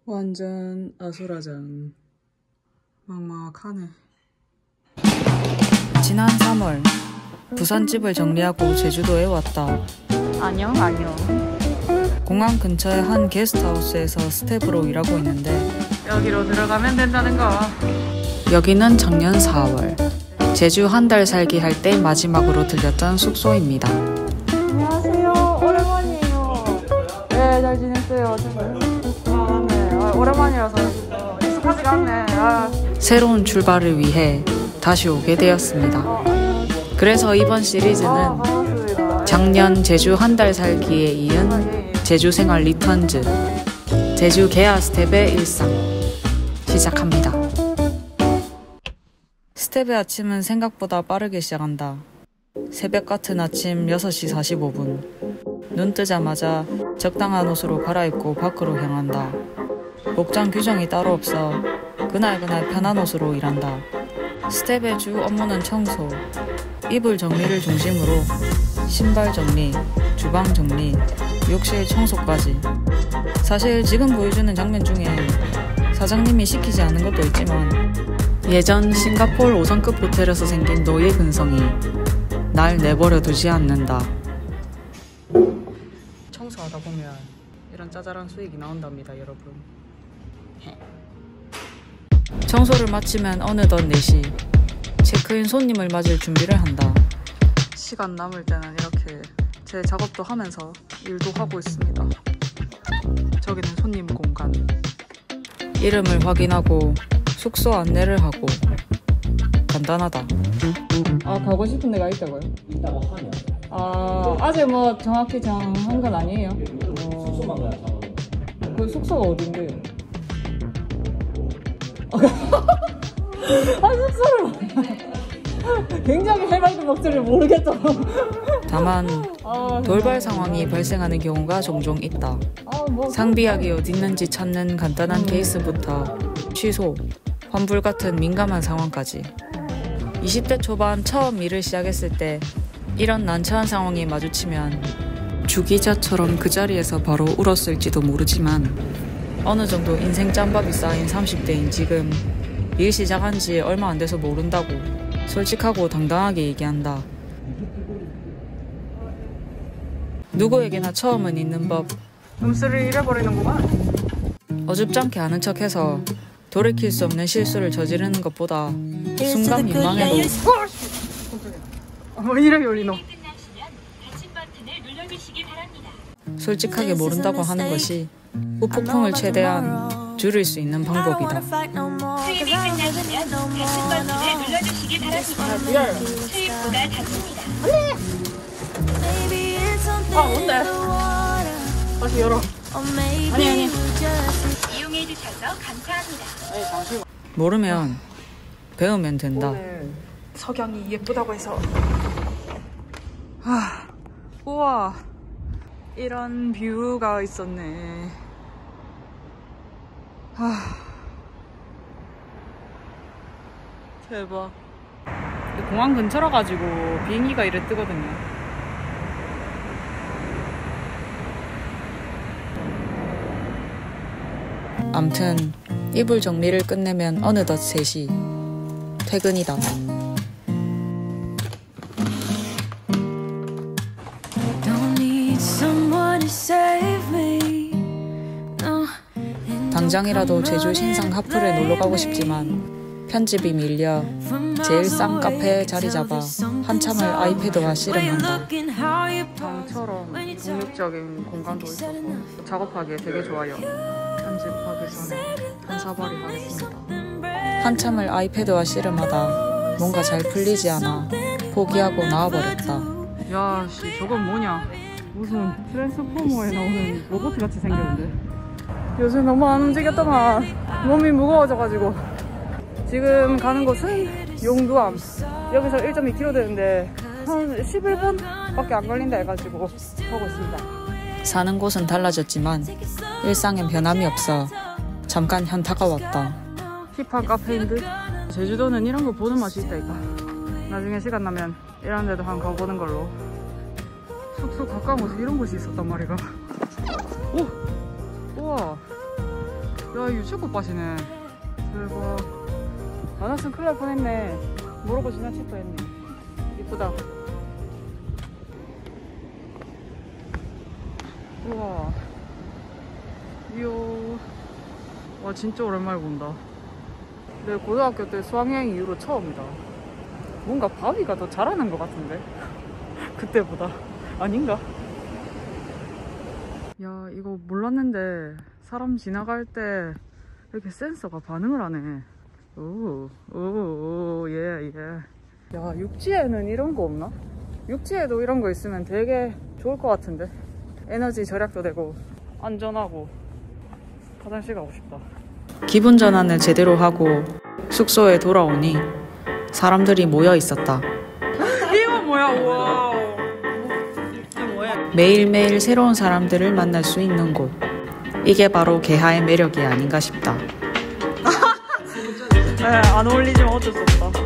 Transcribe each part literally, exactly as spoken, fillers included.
완전 아수라장. 막막하네. 지난 삼월 부산 집을 정리하고 제주도에 왔다. 안녕 안녕. 공항 근처의 한 게스트하우스에서 스텝으로 일하고 있는데 여기로 들어가면 된다는 거. 여기는 작년 사월 제주 한 달 살기 할 때 마지막으로 들렸던 숙소입니다. 안녕하세요. 오랜만이에요. 네, 잘 지냈어요. 아, 네. 아, 오랜만이라서 익숙하지가 않네. 아. 새로운 출발을 위해 다시 오게 되었습니다. 그래서 이번 시리즈는 아, 작년 제주 한 달 살기에 이은 아, 예, 예. 제주 생활 리턴즈 제주 개화 스텝의 일상 시작합니다. 스텝의 아침은 생각보다 빠르게 시작한다. 새벽 같은 아침 여섯 시 사십오 분. 눈 뜨자마자 적당한 옷으로 갈아입고 밖으로 향한다. 복장 규정이 따로 없어 그날그날 편한 옷으로 일한다. 스텝의 주 업무는 청소, 이불 정리를 중심으로 신발 정리, 주방 정리, 욕실 청소까지. 사실 지금 보여주는 장면 중에 사장님이 시키지 않은 것도 있지만 예전 싱가포르 오 성급 호텔에서 생긴 노예 근성이 날 내버려 두지 않는다. 청소하다 보면 이런 짜잘한 수익이 나온답니다, 여러분. 청소를 마치면 어느덧 네 시. 체크인 손님을 맞을 준비를 한다. 시간 남을 때는 이렇게 제 작업도 하면서 일도 하고 있습니다. 저기는 손님 공간. 이름을 확인하고 숙소 안내를 하고 간단하다. 아, 가고 싶은 데가 있다고요? 있다고 하면 아, 아직 뭐 정확히 정한 건 아니에요. 어... 숙소만 가야 잡아요. 그 숙소가 어딘데요? 아, 숙소를 굉장히 해맑은 목소리를 모르겠죠. 다만 아, 돌발 상황이 발생하는 경우가 종종 있다. 아, 뭐... 상비약이 어딨는지 찾는 간단한 케이스부터 취소, 환불 같은 민감한 상황까지. 이십 대 초반 처음 일을 시작했을 때 이런 난처한 상황이 마주치면 주기자처럼 그 자리에서 바로 울었을지도 모르지만 어느 정도 인생 짬밥이 쌓인 삼십 대인 지금 일 시작한 지 얼마 안 돼서 모른다고 솔직하고 당당하게 얘기한다. 누구에게나 처음은 있는 법. 음수를 잃어버리는구만. 어줍잖게 아는 척해서 돌이킬 수 없는 실수를 저지르는 것보다 순간 민망해도 뭐 이렇게 올리노. 솔직하게 모른다고 하는 것이 후폭풍을 최대한 줄일 수 있는 방법이다. 수입이 끝나시면 같은 버튼을 눌러주시기 바랍니다. 수입부가 닫힙니다. 아, 뭔데? 다시 열어. 아니, 아니. 이용해주셔서 감사합니다. 아니, 잠시만. 모르면 배우면 된다. 오늘 석양이 예쁘다고 해서. 아, 우와. 이런 뷰가 있었네. 아, 대박. 공항 근처라 가지고 비행기가 이래 뜨거든요. 암튼 이불 정리를 끝내면 어느덧 세 시. 퇴근이다. 당장이라도 제주 신상 하플에 놀러가고 싶지만 편집이 밀려 제일 싼 카페에 자리 잡아 한참을 아이패드와 씨름한다. 방처럼 독립적인 공간도 있어서 작업하기에 되게 좋아요. 편집하기 전에 한사발이 하겠습니다. 한참을 아이패드와 씨름하다 뭔가 잘 풀리지 않아 포기하고 나와버렸다. 야, 씨, 저건 뭐냐? 무슨 트랜스포머에 나오는 로봇 같이 생겼는데. 요새 너무 안 움직였더만 몸이 무거워져가지고. 지금 가는 곳은 용두암. 여기서 일 점 이 킬로미터 되는데 한 십일 분 밖에 안 걸린다 해가지고 가고 있습니다. 사는 곳은 달라졌지만 일상엔 변함이 없어 잠깐 현타가 왔다. 힙한 카페인 듯. 제주도는 이런 거 보는 맛이 있다니까. 나중에 시간 나면 이런 데도 한번 가보는 걸로. 숙소 가까운 곳에 이런 곳이 있었단 말이가. 오! 우와! 야 유채꽃밭이네. 대박. 안 왔으면 큰일 날 뻔했네. 모르고 지나칠 뻔했네. 이쁘다. 우와. 이야. 와 진짜 오랜만에 본다. 내 고등학교 때 수학여행 이후로 처음이다. 뭔가 바위가 더 잘하는 것 같은데 그때보다. 아닌가? 야 이거 몰랐는데 사람 지나갈 때 이렇게 센서가 반응을 하네. 오오예 예. 야 육지에는 이런 거 없나? 육지에도 이런 거 있으면 되게 좋을 것 같은데. 에너지 절약도 되고 안전하고. 화장실 가고 싶다. 기분 전환을 제대로 하고 숙소에 돌아오니 사람들이 모여 있었다. 이거 뭐야? 우와. 이게 뭐야? 매일매일 새로운 사람들을 만날 수 있는 곳. 이게 바로 개하의 매력이 아닌가 싶다. 네, 안 어울리지만 어쩔 수 없다.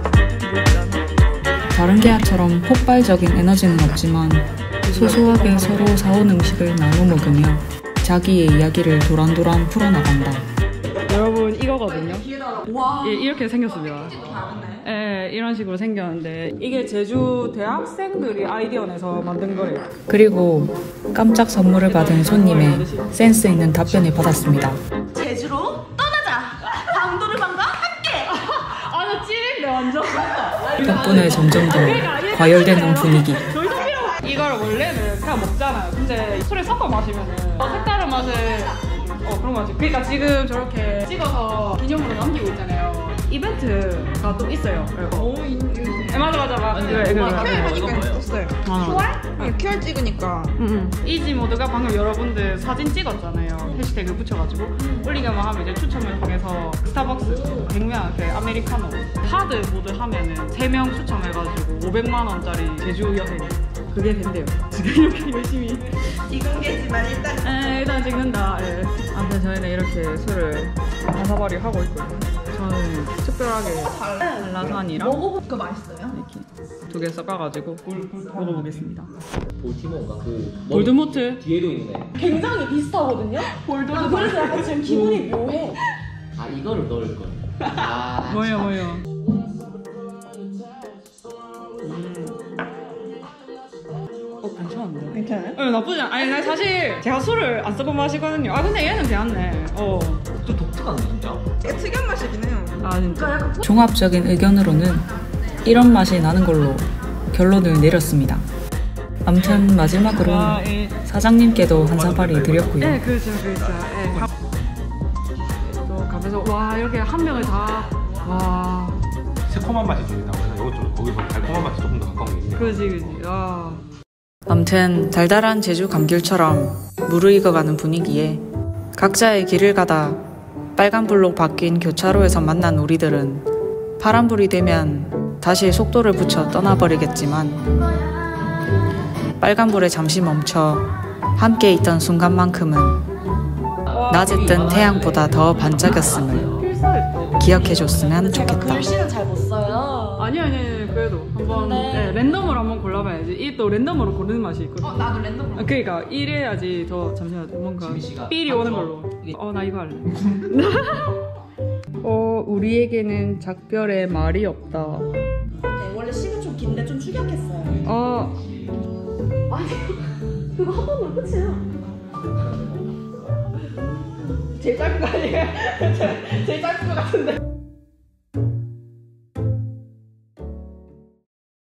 다른 개하처럼 폭발적인 에너지는 없지만 소소하게 서로 사온 음식을 나눠 먹으며 자기의 이야기를 도란도란 풀어나간다. 여러분 이거거든요. 예, 이렇게 생겼습니다. 예, 이런 식으로 생겼는데 이게 제주 대학생들이 아이디어 내서 만든 거래요. 그리고 깜짝 선물을 받은 손님의 센스 있는 답변을 받았습니다. 제주로 떠나자. 강도르방과 함께. 아나 찌린데 완전. 덕분에 점점 더 과열되는 분위기. 이걸 원래는 그냥 먹잖아요. 근데 술에 섞어 마시면은 색다른 맛을 어 그런 거 같아요. 그러니까 지금 저렇게 찍어서 기념으로 남기고 있잖아요. 이벤트가 또 있어요. 오, 네, 맞아 맞아 맞아. 그래 그래. 큐알하니까 떴어요. 큐알? 큐알 찍으니까. 응응. 이지 모드가 방금 여러분들 사진 찍었잖아요. 해시태그 붙여가지고 올리기만 하면 이제 추첨을 통해서 스타벅스 백 명 그 아메리카노 하드 모드 하면은 세 명 추첨해가지고 오백만 원짜리 제주 여행 그게 된대요. 지금 이렇게 열심히. 비공개지만 일단. 에 일단 찍는다. 예. 아무튼 저희는 이렇게 술을 다사발이 하고 있거든요. 저는 특별하게 한라산이랑 먹어보니까 그거 맛있어요? 이렇게 두 개 섞어가지고 먹어보겠습니다. 볼티모어가 그 볼드모트 뒤에도 있네. 굉장히 비슷하거든요? 볼도르. 그래서 약간 지금 기분이 묘해. 아 이거를 넣을 걸. 아 뭐요 뭐요. 어 괜찮은데? 괜찮아요? 어 나쁘지 않아. 아니 나 사실 제가 술을 안 섞어 마시거든요. 아 근데 얘는 괜찮네. 어. 좀 독특하네 진짜. 되게 특이한 맛이긴 해요. 아 진짜. 종합적인 의견으로는 이런 맛이 나는 걸로 결론을 내렸습니다. 암튼 마지막으로 아, 예. 사장님께도 한 사발이 드렸고요. 네 그렇죠 그렇죠. 예. 또 가면서 와 이렇게 한 명을 다 와. 새콤한 맛이 좀 있다고 해서 이것 좀 거기서 달콤한 맛이 조금 더 가까운 게 있네요. 그지 그지. 아. 암튼 달달한 제주 감귤처럼 무르익어가는 분위기에 각자의 길을 가다 빨간불로 바뀐 교차로에서 만난 우리들은 파란불이 되면 다시 속도를 붙여 떠나버리겠지만 빨간불에 잠시 멈춰 함께 있던 순간만큼은 낮에 뜬 태양보다 더 반짝였음을 기억해줬으면 좋겠다. 글씨는 잘 못 써요. 아니 아니 그래도 한번 네, 랜덤으로 한번 골라봐야지. 이 또 랜덤으로 고르는 맛이 있거든. 어, 나도 랜덤으로. 아, 그러니까 이래야지 더 잠시만 뭔가 지민 씨가 삘이 오는 걸로. 어 나 이거 할래. 어 우리에게는 작별의 말이 없다. 네, 원래 시가 좀 긴데 좀 축약했어요. 어 그거 한 번으로 끝이에요. 제일 짧은 거 아니에요? 제일 짧은 거 같은데.